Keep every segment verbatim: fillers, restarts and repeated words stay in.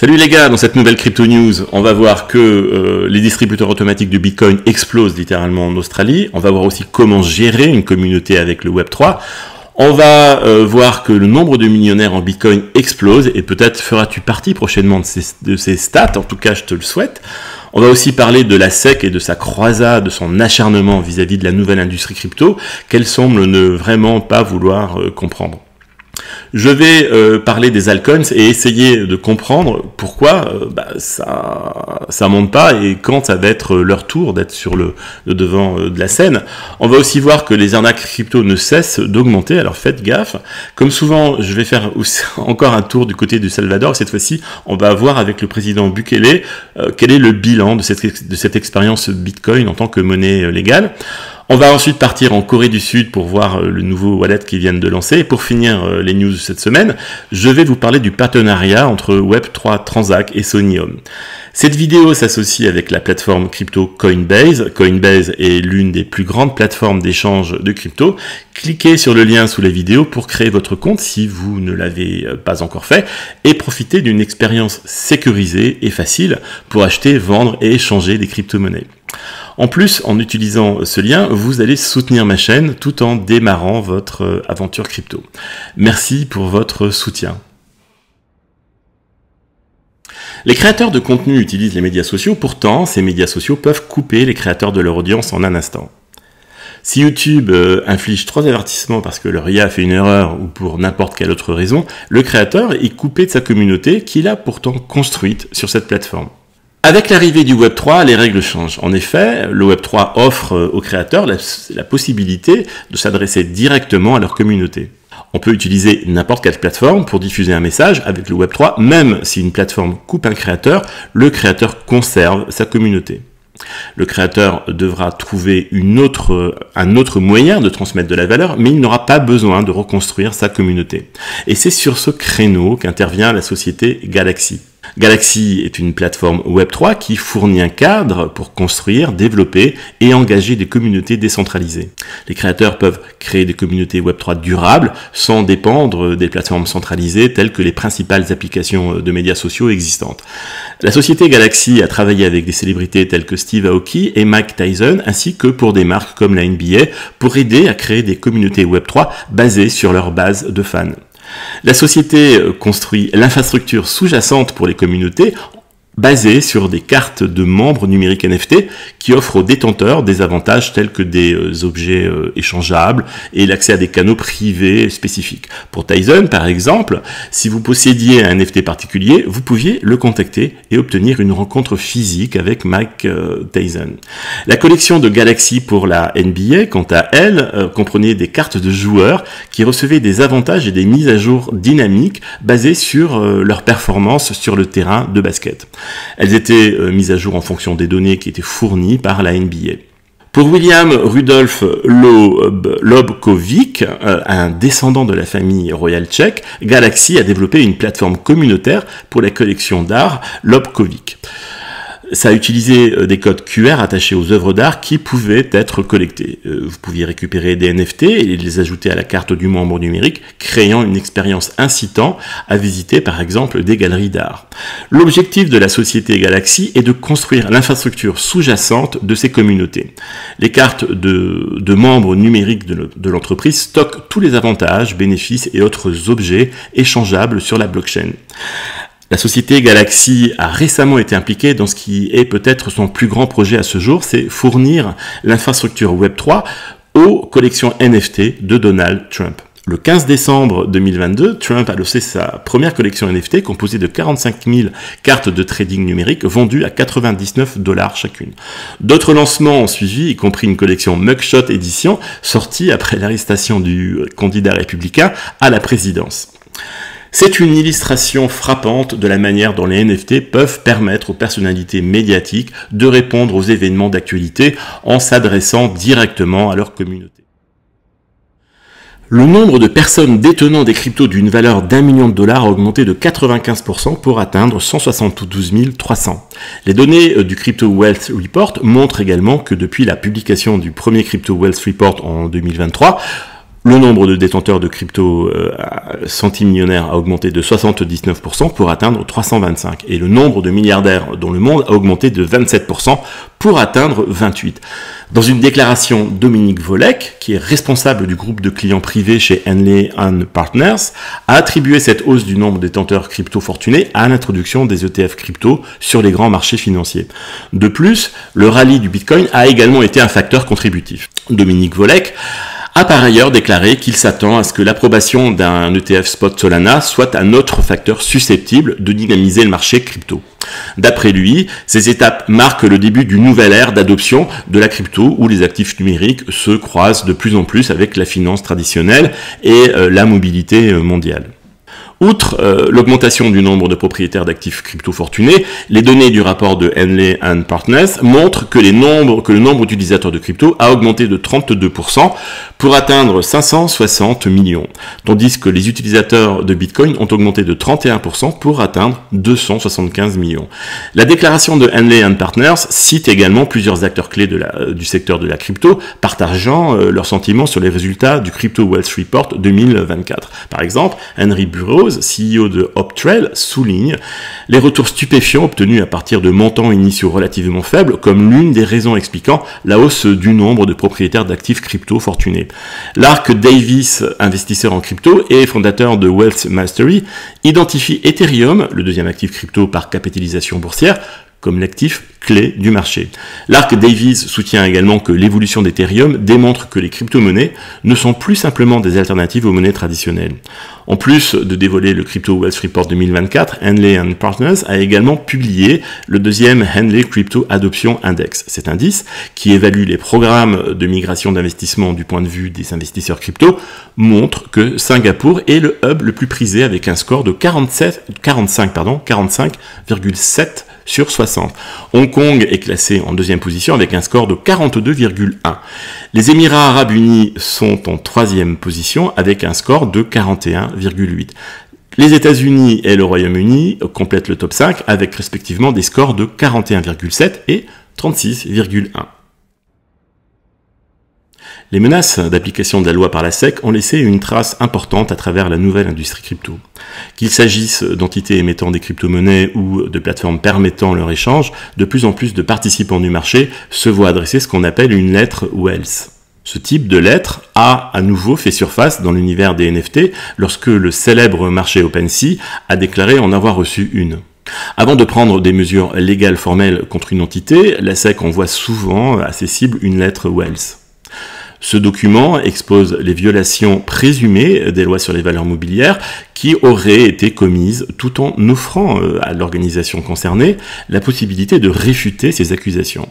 Salut les gars, dans cette nouvelle Crypto News, on va voir que euh, les distributeurs automatiques de Bitcoin explosent littéralement en Australie. On va voir aussi comment gérer une communauté avec le Web trois. On va euh, voir que le nombre de millionnaires en Bitcoin explose et peut-être feras-tu partie prochainement de ces, de ces stats, en tout cas je te le souhaite. On va aussi parler de la S E C et de sa croisade, de son acharnement vis-à-vis de la nouvelle industrie crypto, qu'elle semble ne vraiment pas vouloir euh, comprendre. Je vais euh, parler des altcoins et essayer de comprendre pourquoi euh, bah, ça ça monte pas et quand ça va être leur tour d'être sur le, le devant euh, de la scène. On va aussi voir que les arnaques crypto ne cessent d'augmenter, alors faites gaffe. Comme souvent, je vais faire aussi, encore un tour du côté du Salvador. Cette fois-ci, on va voir avec le président Bukele euh, quel est le bilan de cette, de cette expérience Bitcoin en tant que monnaie euh, légale. On va ensuite partir en Corée du Sud pour voir le nouveau wallet qu'ils viennent de lancer. Et pour finir les news de cette semaine, je vais vous parler du partenariat entre Web trois Transact et Sonium. Cette vidéo s'associe avec la plateforme crypto Coinbase. Coinbase est l'une des plus grandes plateformes d'échange de crypto. Cliquez sur le lien sous la vidéo pour créer votre compte si vous ne l'avez pas encore fait et profitez d'une expérience sécurisée et facile pour acheter, vendre et échanger des crypto-monnaies. En plus, en utilisant ce lien, vous allez soutenir ma chaîne tout en démarrant votre aventure crypto. Merci pour votre soutien. Les créateurs de contenu utilisent les médias sociaux, pourtant ces médias sociaux peuvent couper les créateurs de leur audience en un instant. Si YouTube euh, inflige trois avertissements parce que leur I A fait une erreur ou pour n'importe quelle autre raison, le créateur est coupé de sa communauté qu'il a pourtant construite sur cette plateforme. Avec l'arrivée du Web trois, les règles changent. En effet, le Web trois offre aux créateurs la, la possibilité de s'adresser directement à leur communauté. On peut utiliser n'importe quelle plateforme pour diffuser un message avec le Web trois, même si une plateforme coupe un créateur, le créateur conserve sa communauté. Le créateur devra trouver une autre, un autre moyen de transmettre de la valeur, mais il n'aura pas besoin de reconstruire sa communauté. Et c'est sur ce créneau qu'intervient la société Galaxy. Galaxy est une plateforme Web trois qui fournit un cadre pour construire, développer et engager des communautés décentralisées. Les créateurs peuvent créer des communautés Web trois durables sans dépendre des plateformes centralisées telles que les principales applications de médias sociaux existantes. La société Galaxy a travaillé avec des célébrités telles que Steve Aoki et Mike Tyson ainsi que pour des marques comme la N B A pour aider à créer des communautés Web trois basées sur leur base de fans. La société construit l'infrastructure sous-jacente pour les communautés basée sur des cartes de membres numériques N F T qui offrent aux détenteurs des avantages tels que des euh, objets euh, échangeables et l'accès à des canaux privés spécifiques. Pour Tyson, par exemple, si vous possédiez un N F T particulier, vous pouviez le contacter et obtenir une rencontre physique avec Mike euh, Tyson. La collection de Galaxy pour la N B A, quant à elle, euh, comprenait des cartes de joueurs qui recevaient des avantages et des mises à jour dynamiques basées sur euh, leur performance sur le terrain de basket. Elles étaient euh, mises à jour en fonction des données qui étaient fournies par la N B A. Pour William Rudolph Lobkowicz, euh, un descendant de la famille royale tchèque, Galaxy a développé une plateforme communautaire pour la collection d'art Lobkowicz. Ça a utilisé des codes Q R attachés aux œuvres d'art qui pouvaient être collectées. Vous pouviez récupérer des N F T et les ajouter à la carte du membre numérique, créant une expérience incitant à visiter par exemple des galeries d'art. L'objectif de la société Galaxy est de construire l'infrastructure sous-jacente de ces communautés. Les cartes de, de membres numériques de l'entreprise stockent tous les avantages, bénéfices et autres objets échangeables sur la blockchain. La société Galaxy a récemment été impliquée dans ce qui est peut-être son plus grand projet à ce jour, c'est fournir l'infrastructure Web trois aux collections N F T de Donald Trump. Le quinze décembre deux mille vingt-deux, Trump a lancé sa première collection N F T composée de quarante-cinq mille cartes de trading numérique vendues à quatre-vingt-dix-neuf dollars chacune. D'autres lancements ont suivi, y compris une collection Mugshot Edition sortie après l'arrestation du candidat républicain à la présidence. C'est une illustration frappante de la manière dont les N F T peuvent permettre aux personnalités médiatiques de répondre aux événements d'actualité en s'adressant directement à leur communauté. Le nombre de personnes détenant des cryptos d'une valeur d'un million de dollars a augmenté de quatre-vingt-quinze pour cent pour atteindre cent soixante-douze mille trois cents. Les données du Crypto Wealth Report montrent également que depuis la publication du premier Crypto Wealth Report en deux mille vingt-trois, Le nombre de détenteurs de crypto euh, centimillionnaires a augmenté de soixante-dix-neuf pour cent pour atteindre trois cent vingt-cinq. Et le nombre de milliardaires dans le monde a augmenté de vingt-sept pour cent pour atteindre vingt-huit. Dans une déclaration, Dominique Volek, qui est responsable du groupe de clients privés chez Henley and Partners, a attribué cette hausse du nombre de détenteurs crypto fortunés à l'introduction des E T F crypto sur les grands marchés financiers. De plus, le rallye du Bitcoin a également été un facteur contributif. Dominique Volek a par ailleurs déclaré qu'il s'attend à ce que l'approbation d'un E T F spot Solana soit un autre facteur susceptible de dynamiser le marché crypto. D'après lui, ces étapes marquent le début d'une nouvelle ère d'adoption de la crypto où les actifs numériques se croisent de plus en plus avec la finance traditionnelle et euh, la mobilité mondiale. Outre euh, l'augmentation du nombre de propriétaires d'actifs crypto fortunés, les données du rapport de Henley and Partners montrent que, les nombres, que le nombre d'utilisateurs de crypto a augmenté de trente-deux pour cent pour atteindre cinq cent soixante millions, tandis que les utilisateurs de Bitcoin ont augmenté de trente et un pour cent pour atteindre deux cent soixante-quinze millions. La déclaration de Henley and Partners cite également plusieurs acteurs clés de la, euh, du secteur de la crypto, partageant euh, leurs sentiments sur les résultats du Crypto Wealth Report deux mille vingt-quatre. Par exemple, Henry Burroughs, C E O de Optrail, souligne les retours stupéfiants obtenus à partir de montants initiaux relativement faibles comme l'une des raisons expliquant la hausse du nombre de propriétaires d'actifs crypto fortunés. Lark Davis, investisseur en crypto et fondateur de Wealth Mastery, identifie Ethereum, le deuxième actif crypto par capitalisation boursière, comme l'actif clé du marché. Lark Davis soutient également que l'évolution d'Ethereum démontre que les crypto-monnaies ne sont plus simplement des alternatives aux monnaies traditionnelles. En plus de dévoiler le Crypto Wealth Report deux mille vingt-quatre, Henley and Partners a également publié le deuxième Henley Crypto Adoption Index. Cet indice, qui évalue les programmes de migration d'investissement du point de vue des investisseurs crypto, montre que Singapour est le hub le plus prisé avec un score de quarante-sept, quarante-cinq, pardon, quarante-cinq virgule sept sur soixante. Hong Kong est classé en deuxième position avec un score de quarante-deux virgule un. Les Émirats Arabes Unis sont en troisième position avec un score de quarante et un virgule huit. Les États-Unis et le Royaume-Uni complètent le top cinq avec respectivement des scores de quarante et un virgule sept et trente-six virgule un. Les menaces d'application de la loi par la S E C ont laissé une trace importante à travers la nouvelle industrie crypto. Qu'il s'agisse d'entités émettant des crypto-monnaies ou de plateformes permettant leur échange, de plus en plus de participants du marché se voient adresser ce qu'on appelle une lettre Wells. Ce type de lettre a à nouveau fait surface dans l'univers des N F T lorsque le célèbre marché OpenSea a déclaré en avoir reçu une. Avant de prendre des mesures légales formelles contre une entité, la S E C envoie souvent à ses cibles une lettre Wells. Ce document expose les violations présumées des lois sur les valeurs mobilières qui auraient été commises tout en offrant à l'organisation concernée la possibilité de réfuter ces accusations.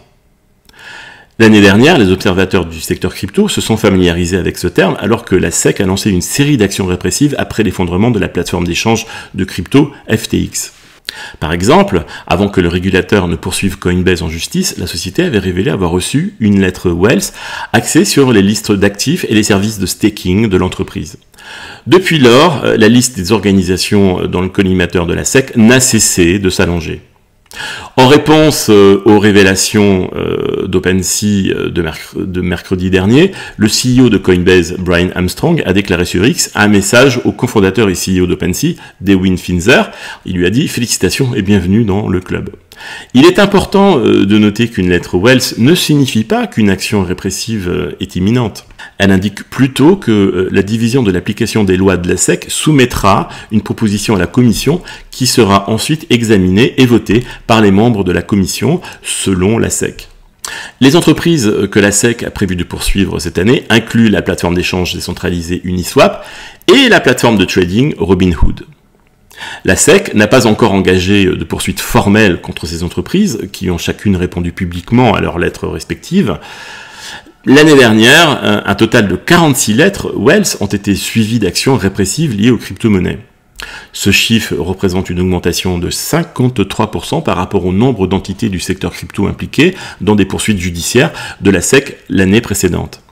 L'année dernière, les observateurs du secteur crypto se sont familiarisés avec ce terme alors que la S E C a lancé une série d'actions répressives après l'effondrement de la plateforme d'échange de crypto F T X. Par exemple, avant que le régulateur ne poursuive Coinbase en justice, la société avait révélé avoir reçu une lettre Wells axée sur les listes d'actifs et les services de staking de l'entreprise. Depuis lors, la liste des organisations dans le collimateur de la S E C n'a cessé de s'allonger. En réponse euh, aux révélations euh, d'OpenSea euh, de, merc de mercredi dernier, le C E O de Coinbase, Brian Armstrong, a déclaré sur X un message au cofondateur et C E O d'OpenSea, Dewin Finzer. Il lui a dit « Félicitations et bienvenue dans le club ». Il est important euh, de noter qu'une lettre Wells ne signifie pas qu'une action répressive euh, est imminente. Elle indique plutôt que euh, la division de l'application des lois de la S E C soumettra une proposition à la commission qui sera ensuite examinée et votée par les membres de la commission selon la S E C. Les entreprises que la S E C a prévu de poursuivre cette année incluent la plateforme d'échange décentralisée Uniswap et la plateforme de trading Robinhood. La S E C n'a pas encore engagé de poursuites formelles contre ces entreprises, qui ont chacune répondu publiquement à leurs lettres respectives. L'année dernière, un total de quarante-six lettres Wells ont été suivies d'actions répressives liées aux crypto-monnaies. Ce chiffre représente une augmentation de cinquante-trois pour cent par rapport au nombre d'entités du secteur crypto impliquées dans des poursuites judiciaires de la S E C l'année précédente.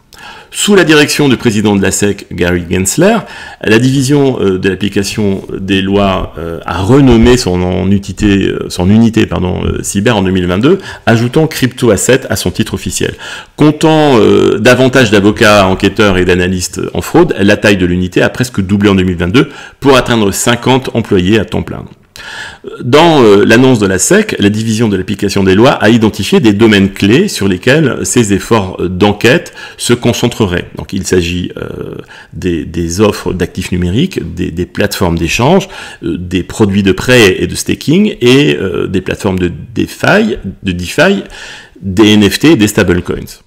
Sous la direction du président de la S E C, Gary Gensler, la division euh, de l'application des lois euh, a renommé son unité, euh, son unité pardon, euh, cyber en deux mille vingt-deux, ajoutant Crypto Asset à son titre officiel. Comptant euh, davantage d'avocats, enquêteurs et d'analystes en fraude, la taille de l'unité a presque doublé en deux mille vingt-deux pour atteindre cinquante employés à temps plein. Dans euh, l'annonce de la S E C, la division de l'application des lois a identifié des domaines clés sur lesquels ces efforts d'enquête se concentreraient. Donc il s'agit euh, des, des offres d'actifs numériques, des, des plateformes d'échange, euh, des produits de prêt et de staking et euh, des plateformes de DeFi, de DeFi, des N F T et des stablecoins.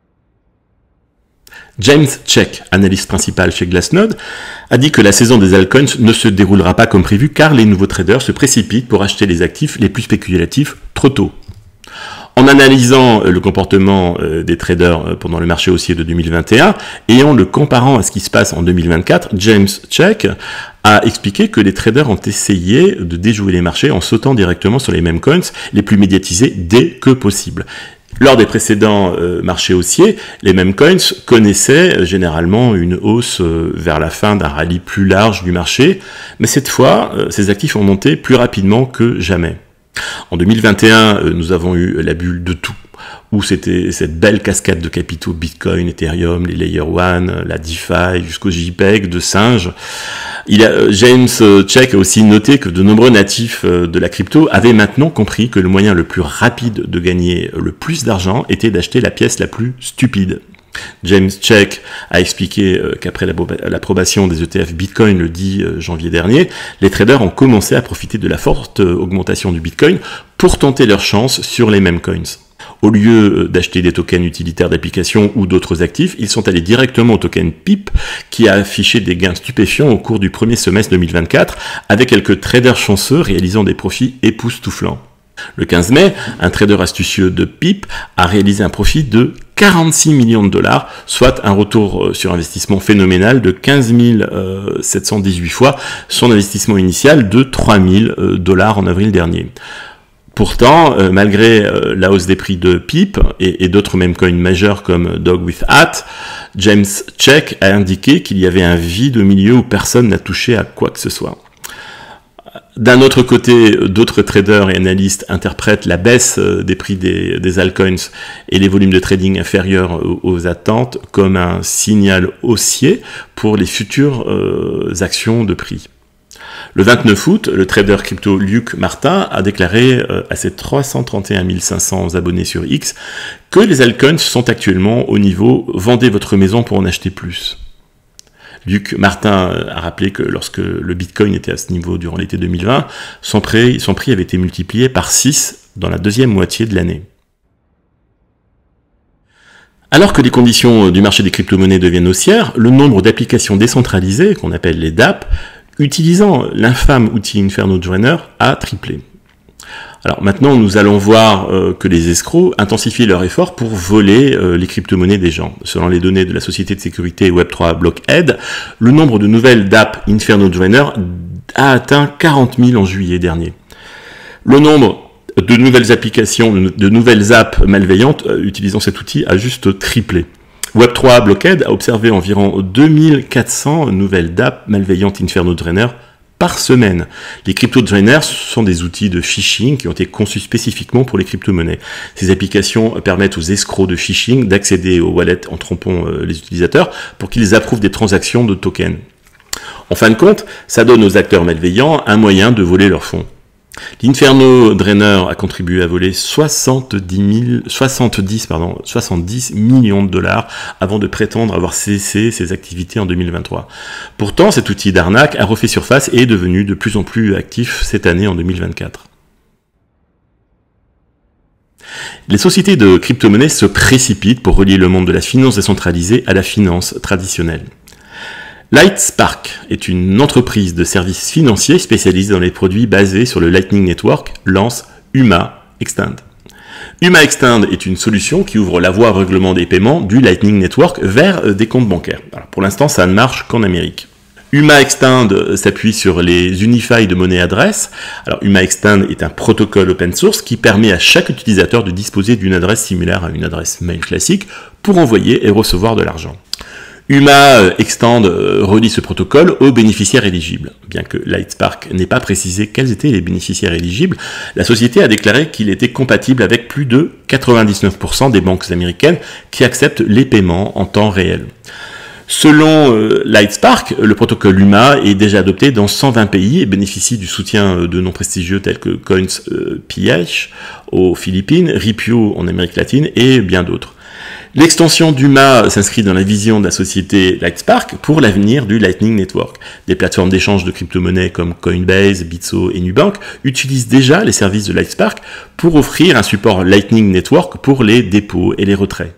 James Check, analyste principal chez Glassnode, a dit que la saison des altcoins ne se déroulera pas comme prévu car les nouveaux traders se précipitent pour acheter les actifs les plus spéculatifs trop tôt. En analysant le comportement des traders pendant le marché haussier de deux mille vingt et un et en le comparant à ce qui se passe en deux mille vingt-quatre, James Check a expliqué que les traders ont essayé de déjouer les marchés en sautant directement sur les mêmes coins les plus médiatisés dès que possible. Lors des précédents euh, marchés haussiers, les mêmes coins connaissaient euh, généralement une hausse euh, vers la fin d'un rallye plus large du marché, mais cette fois, euh, ces actifs ont monté plus rapidement que jamais. En deux mille vingt et un, euh, nous avons eu la bulle de tout, où c'était cette belle cascade de capitaux Bitcoin, Ethereum, les Layer one, la DeFi, jusqu'au JPEG de singe. Il a, James Check a aussi noté que de nombreux natifs de la crypto avaient maintenant compris que le moyen le plus rapide de gagner le plus d'argent était d'acheter la pièce la plus stupide. James Check a expliqué qu'après l'approbation des E T F Bitcoin le dix janvier dernier, les traders ont commencé à profiter de la forte augmentation du Bitcoin pour tenter leur chance sur les mêmes coins. Au lieu d'acheter des tokens utilitaires d'application ou d'autres actifs, ils sont allés directement au token P I P qui a affiché des gains stupéfiants au cours du premier semestre deux mille vingt-quatre avec quelques traders chanceux réalisant des profits époustouflants. Le quinze mai, un trader astucieux de P I P a réalisé un profit de quarante-six millions de dollars, soit un retour sur investissement phénoménal de quinze mille sept cent dix-huit fois son investissement initial de trois mille dollars en avril dernier. Pourtant, euh, malgré euh, la hausse des prix de P I P et, et d'autres meme coins majeurs comme Dog with Hat, James Check a indiqué qu'il y avait un vide au milieu où personne n'a touché à quoi que ce soit. D'un autre côté, d'autres traders et analystes interprètent la baisse des prix des, des altcoins et les volumes de trading inférieurs aux, aux attentes comme un signal haussier pour les futures euh, actions de prix. Le vingt-neuf août, le trader crypto Luc Martin a déclaré à ses trois cent trente et un mille cinq cents abonnés sur X que les altcoins sont actuellement au niveau « vendez votre maison pour en acheter plus ». Luc Martin a rappelé que lorsque le Bitcoin était à ce niveau durant l'été deux mille vingt, son prix, son prix avait été multiplié par six dans la deuxième moitié de l'année. Alors que les conditions du marché des crypto-monnaies deviennent haussières, le nombre d'applications décentralisées, qu'on appelle les D A P, utilisant l'infâme outil Inferno Joiner, a triplé. Alors maintenant, nous allons voir euh, que les escrocs intensifient leurs efforts pour voler euh, les crypto-monnaies des gens. Selon les données de la société de sécurité Web trois Blockhead, le nombre de nouvelles D A P Inferno Joiner a atteint quarante mille en juillet dernier. Le nombre de nouvelles applications, de nouvelles apps malveillantes euh, utilisant cet outil a juste triplé. Web trois Blockhead a observé environ deux mille quatre cents nouvelles D A P malveillantes Inferno Joiner par semaine. Les crypto drainers sont des outils de phishing qui ont été conçus spécifiquement pour les crypto-monnaies. Ces applications permettent aux escrocs de phishing d'accéder aux wallets en trompant les utilisateurs pour qu'ils approuvent des transactions de tokens. En fin de compte, ça donne aux acteurs malveillants un moyen de voler leurs fonds. L'Inferno Drainer a contribué à voler soixante-dix mille, soixante-dix, pardon, soixante-dix millions de dollars avant de prétendre avoir cessé ses activités en deux mille vingt-trois. Pourtant, cet outil d'arnaque a refait surface et est devenu de plus en plus actif cette année en deux mille vingt-quatre. Les sociétés de crypto-monnaies se précipitent pour relier le monde de la finance décentralisée à la finance traditionnelle. Lightspark est une entreprise de services financiers spécialisée dans les produits basés sur le Lightning Network, lance Uma Extend. Uma Extend est une solution qui ouvre la voie au règlement des paiements du Lightning Network vers des comptes bancaires. Alors pour l'instant, ça ne marche qu'en Amérique. Uma Extend s'appuie sur les Unify de monnaie adresse. Alors Uma Extend est un protocole open source qui permet à chaque utilisateur de disposer d'une adresse similaire à une adresse mail classique pour envoyer et recevoir de l'argent. U M A Extend relie ce protocole aux bénéficiaires éligibles. Bien que Lightspark n'ait pas précisé quels étaient les bénéficiaires éligibles, la société a déclaré qu'il était compatible avec plus de quatre-vingt-dix-neuf pour cent des banques américaines qui acceptent les paiements en temps réel. Selon euh, Lightspark, le protocole U M A est déjà adopté dans cent vingt pays et bénéficie du soutien de noms prestigieux tels que Coins euh, P H aux Philippines, Ripio en Amérique latine et bien d'autres. L'extension d'U M A s'inscrit dans la vision de la société Lightspark pour l'avenir du Lightning Network. Des plateformes d'échange de crypto-monnaies comme Coinbase, Bitso et Nubank utilisent déjà les services de Lightspark pour offrir un support Lightning Network pour les dépôts et les retraits.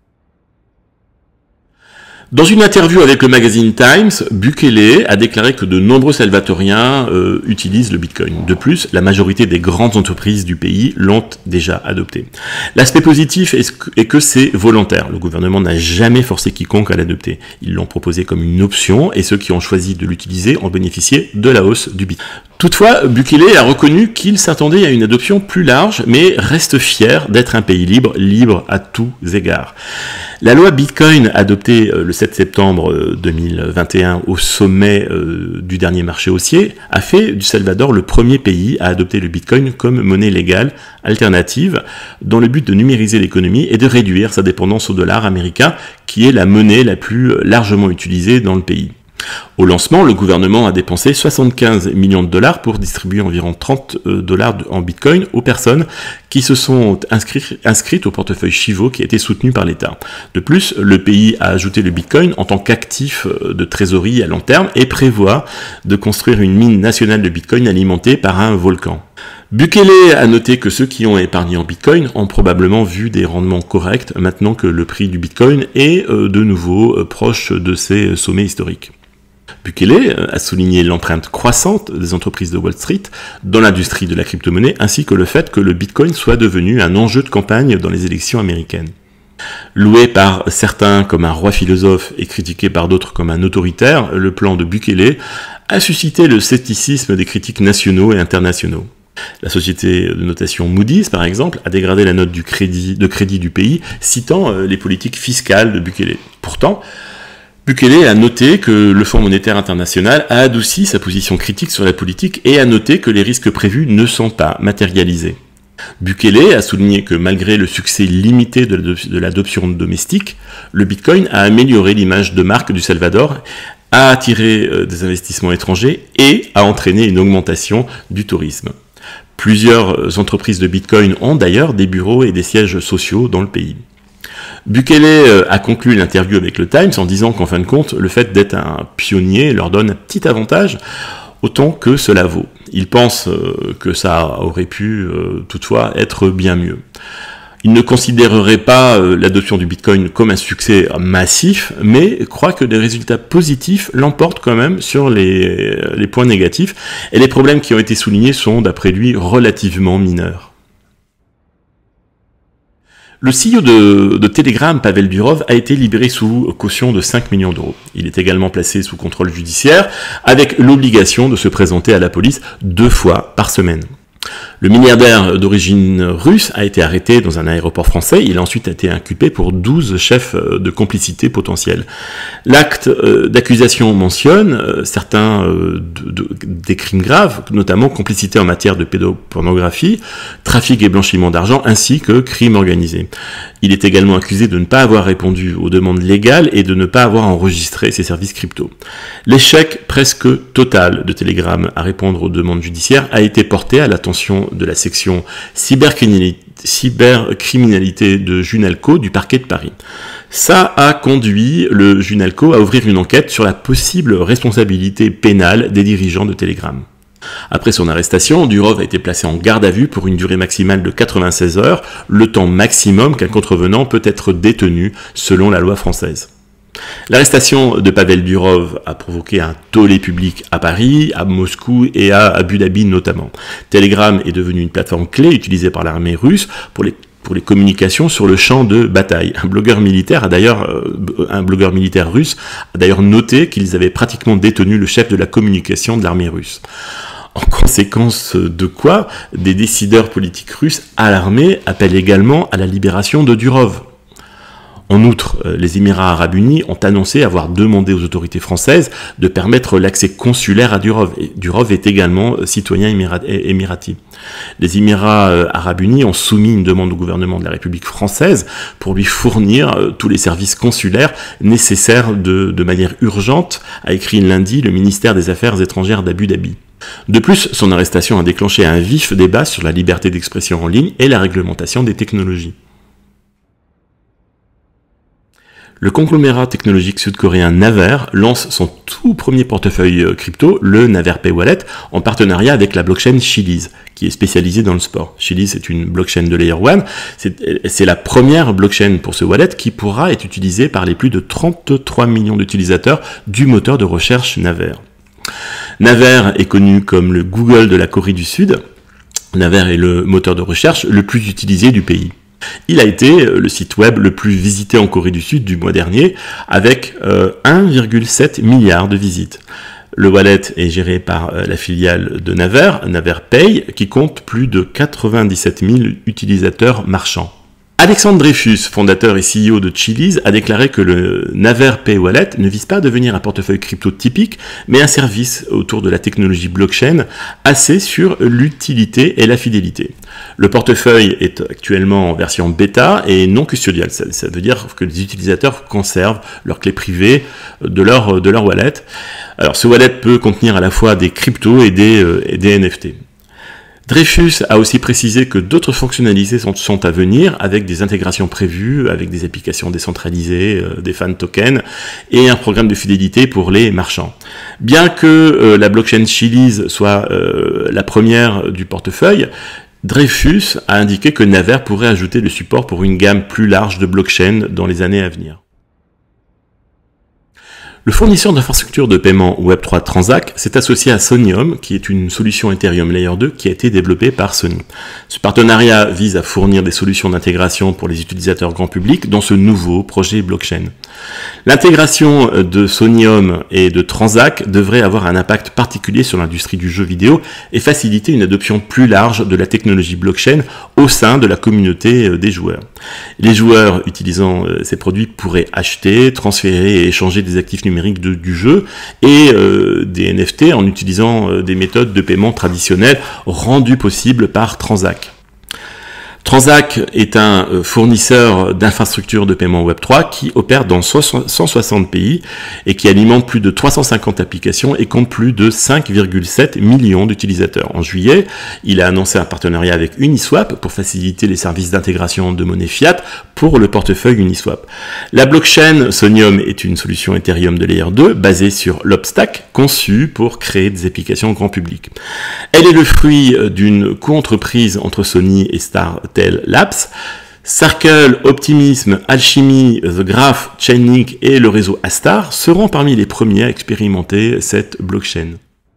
Dans une interview avec le magazine Times, Bukele a déclaré que de nombreux salvatoriens euh, utilisent le Bitcoin. De plus, la majorité des grandes entreprises du pays l'ont déjà adopté. L'aspect positif est que c'est volontaire. Le gouvernement n'a jamais forcé quiconque à l'adopter. Ils l'ont proposé comme une option et ceux qui ont choisi de l'utiliser ont bénéficié de la hausse du Bitcoin. Toutefois, Bukele a reconnu qu'il s'attendait à une adoption plus large, mais reste fier d'être un pays libre, libre à tous égards. La loi Bitcoin, adoptée le sept septembre deux mille vingt et un au sommet du dernier marché haussier, a fait du Salvador le premier pays à adopter le Bitcoin comme monnaie légale alternative, dans le but de numériser l'économie et de réduire sa dépendance au dollar américain, qui est la monnaie la plus largement utilisée dans le pays. Au lancement, le gouvernement a dépensé soixante-quinze millions de dollars pour distribuer environ trente dollars en Bitcoin aux personnes qui se sont inscrites, inscrites au portefeuille Chivo qui a été soutenu par l'État. De plus, le pays a ajouté le Bitcoin en tant qu'actif de trésorerie à long terme et prévoit de construire une mine nationale de Bitcoin alimentée par un volcan. Bukele a noté que ceux qui ont épargné en Bitcoin ont probablement vu des rendements corrects maintenant que le prix du Bitcoin est de nouveau proche de ses sommets historiques. Bukele a souligné l'empreinte croissante des entreprises de Wall Street dans l'industrie de la crypto-monnaie, ainsi que le fait que le Bitcoin soit devenu un enjeu de campagne dans les élections américaines. Loué par certains comme un roi philosophe et critiqué par d'autres comme un autoritaire, le plan de Bukele a suscité le scepticisme des critiques nationaux et internationaux. La société de notation Moody's, par exemple, a dégradé la note du crédit, de crédit du pays, citant les politiques fiscales de Bukele. Pourtant, Bukele a noté que le Fonds monétaire international a adouci sa position critique sur la politique et a noté que les risques prévus ne sont pas matérialisés. Bukele a souligné que malgré le succès limité de l'adoption domestique, le Bitcoin a amélioré l'image de marque du Salvador, a attiré des investissements étrangers et a entraîné une augmentation du tourisme. Plusieurs entreprises de Bitcoin ont d'ailleurs des bureaux et des sièges sociaux dans le pays. Bukele a conclu l'interview avec le Times en disant qu'en fin de compte, le fait d'être un pionnier leur donne un petit avantage, autant que cela vaut. Il pense que ça aurait pu toutefois être bien mieux. Il ne considérerait pas l'adoption du Bitcoin comme un succès massif, mais croit que des résultats positifs l'emportent quand même sur les, les points négatifs, et les problèmes qui ont été soulignés sont, d'après lui, relativement mineurs. Le C E O de, de Telegram, Pavel Durov, a été libéré sous caution de cinq millions d'euros. Il est également placé sous contrôle judiciaire, avec l'obligation de se présenter à la police deux fois par semaine. Le milliardaire d'origine russe a été arrêté dans un aéroport français. Il a ensuite été inculpé pour douze chefs de complicité potentiels. L'acte d'accusation mentionne certains de, de, des crimes graves, notamment complicité en matière de pédopornographie, trafic et blanchiment d'argent, ainsi que crime organisé. Il est également accusé de ne pas avoir répondu aux demandes légales et de ne pas avoir enregistré ses services crypto. L'échec presque total de Telegram à répondre aux demandes judiciaires a été porté à l'attention de la section cybercriminalité, cybercriminalité de Junalco du parquet de Paris. Ça a conduit le Junalco à ouvrir une enquête sur la possible responsabilité pénale des dirigeants de Telegram. Après son arrestation, Durov a été placé en garde à vue pour une durée maximale de quatre-vingt-seize heures, le temps maximum qu'un contrevenant peut être détenu selon la loi française. L'arrestation de Pavel Durov a provoqué un tollé public à Paris, à Moscou et à Abu Dhabi notamment. Telegram est devenu une plateforme clé utilisée par l'armée russe pour les pour les communications sur le champ de bataille. Un blogueur militaire a d'ailleurs, euh, un blogueur militaire russe a d'ailleurs noté qu'ils avaient pratiquement détenu le chef de la communication de l'armée russe. En conséquence de quoi, des décideurs politiques russes alarmés appellent également à la libération de Durov. En outre, les Émirats arabes unis ont annoncé avoir demandé aux autorités françaises de permettre l'accès consulaire à Durov. Et Durov est également citoyen émirati. Les Émirats arabes unis ont soumis une demande au gouvernement de la République française pour lui fournir tous les services consulaires nécessaires de, de manière urgente, a écrit lundi le ministère des Affaires étrangères d'Abu Dhabi. De plus, son arrestation a déclenché un vif débat sur la liberté d'expression en ligne et la réglementation des technologies. Le conglomérat technologique sud-coréen Naver lance son tout premier portefeuille crypto, le Naver Pay Wallet, en partenariat avec la blockchain Chiliz, qui est spécialisée dans le sport. Chiliz est une blockchain de Layer one, c'est la première blockchain pour ce wallet qui pourra être utilisée par les plus de trente-trois millions d'utilisateurs du moteur de recherche Naver. Naver est connu comme le Google de la Corée du Sud. Naver est le moteur de recherche le plus utilisé du pays. Il a été le site web le plus visité en Corée du Sud du mois dernier, avec euh, un virgule sept milliard de visites. Le wallet est géré par euh, la filiale de Naver, Naver Pay, qui compte plus de quatre-vingt-dix-sept mille utilisateurs marchands. Alexandre Dreyfus, fondateur et C E O de Chiliz, a déclaré que le Naver Pay Wallet ne vise pas à devenir un portefeuille crypto typique, mais un service autour de la technologie blockchain axé sur l'utilité et la fidélité. Le portefeuille est actuellement en version bêta et non custodial. Ça, ça veut dire que les utilisateurs conservent leurs clés privées de leur, de leur wallet. Alors ce wallet peut contenir à la fois des cryptos et des, euh, et des N F T. Dreyfus a aussi précisé que d'autres fonctionnalités sont, sont à venir, avec des intégrations prévues, avec des applications décentralisées, euh, des fan tokens, et un programme de fidélité pour les marchands. Bien que euh, la blockchain Chiliz soit euh, la première du portefeuille, Dreyfus a indiqué que Naver pourrait ajouter le support pour une gamme plus large de blockchain dans les années à venir. Le fournisseur d'infrastructures de paiement Web trois Transact s'est associé à Sonium, qui est une solution Ethereum Layer deux qui a été développée par Sony. Ce partenariat vise à fournir des solutions d'intégration pour les utilisateurs grand public dans ce nouveau projet blockchain. L'intégration de Sonium et de Transact devrait avoir un impact particulier sur l'industrie du jeu vidéo et faciliter une adoption plus large de la technologie blockchain au sein de la communauté des joueurs. Les joueurs utilisant ces produits pourraient acheter, transférer et échanger des actifs numériques De, du jeu et euh, des N F T en utilisant euh, des méthodes de paiement traditionnelles rendues possibles par Transact. Transact est un euh, fournisseur d'infrastructures de paiement Web trois qui opère dans cent soixante pays et qui alimente plus de trois cent cinquante applications et compte plus de cinq virgule sept millions d'utilisateurs. En juillet, il a annoncé un partenariat avec Uniswap pour faciliter les services d'intégration de monnaie fiat pour le portefeuille Uniswap. La blockchain Sonium est une solution Ethereum de Layer deux basée sur l'Opstack, conçue pour créer des applications grand public. Elle est le fruit d'une co-entreprise entre Sony et Startale Labs. Circle, Optimism, Alchemy, The Graph, Chainlink et le réseau Astar seront parmi les premiers à expérimenter cette blockchain.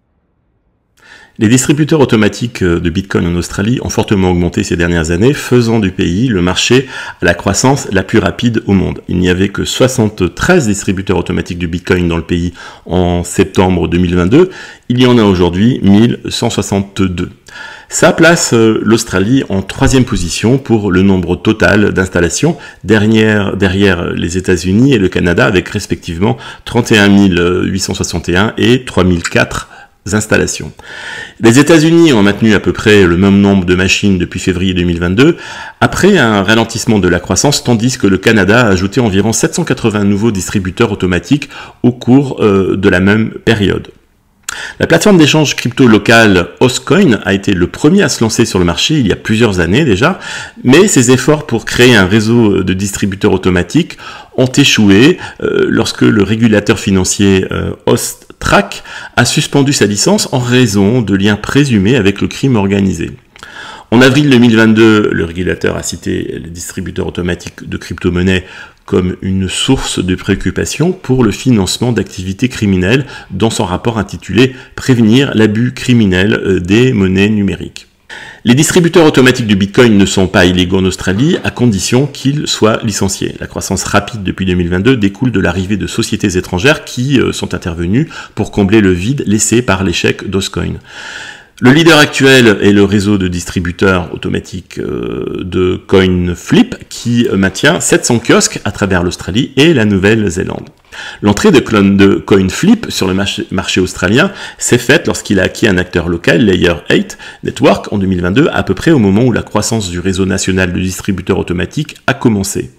Les distributeurs automatiques de Bitcoin en Australie ont fortement augmenté ces dernières années, faisant du pays le marché à la croissance la plus rapide au monde. Il n'y avait que soixante-treize distributeurs automatiques de Bitcoin dans le pays en septembre deux mille vingt-deux. Il y en a aujourd'hui mille cent soixante-deux. Ça place l'Australie en troisième position pour le nombre total d'installations, derrière, derrière les États-Unis et le Canada, avec respectivement trente et un mille huit cent soixante et un et trois mille quatre installations. Les États-Unis ont maintenu à peu près le même nombre de machines depuis février deux mille vingt-deux, après un ralentissement de la croissance, tandis que le Canada a ajouté environ sept cent quatre-vingts nouveaux distributeurs automatiques au cours euh, de la même période. La plateforme d'échange crypto locale Oscoin a été le premier à se lancer sur le marché il y a plusieurs années déjà, mais ses efforts pour créer un réseau de distributeurs automatiques ont échoué euh, lorsque le régulateur financier euh, Austrac a suspendu sa licence en raison de liens présumés avec le crime organisé. En avril deux mille vingt-deux, le régulateur a cité les distributeurs automatiques de crypto-monnaies comme une source de préoccupation pour le financement d'activités criminelles dans son rapport intitulé « Prévenir l'abus criminel des monnaies numériques ». Les distributeurs automatiques de Bitcoin ne sont pas illégaux en Australie à condition qu'ils soient licenciés. La croissance rapide depuis deux mille vingt-deux découle de l'arrivée de sociétés étrangères qui sont intervenues pour combler le vide laissé par l'échec d'Oscoin. Le leader actuel est le réseau de distributeurs automatiques de CoinFlip qui maintient sept cents kiosques à travers l'Australie et la Nouvelle-Zélande. L'entrée de, de CoinFlip sur le marché, marché australien s'est faite lorsqu'il a acquis un acteur local, Layer huit Network, en deux mille vingt-deux, à peu près au moment où la croissance du réseau national de distributeurs automatiques a commencé.